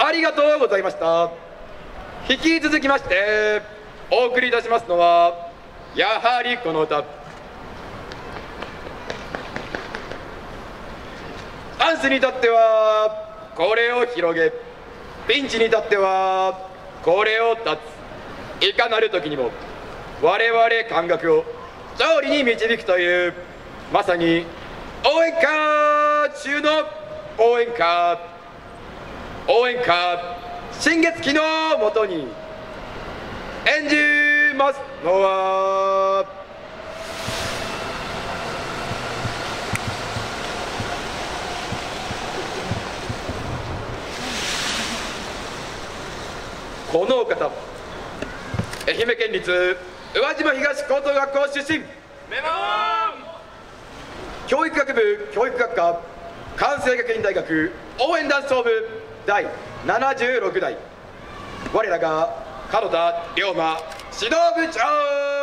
ありがとうございました。引き続きましてお送りいたしますのはやはりこの歌。チャンスに至ってはこれを広げ、ピンチに至ってはこれを断つ。いかなる時にも我々感覚を勝利に導くという、まさに応援歌中の応援歌。応援歌新月期のもとに演じますのはこのお方、愛媛県立宇和島東高等学校出身、 メモ教育学部教育学科関西学院大学応援団総部第76代、我らが門田龍馬指導部長。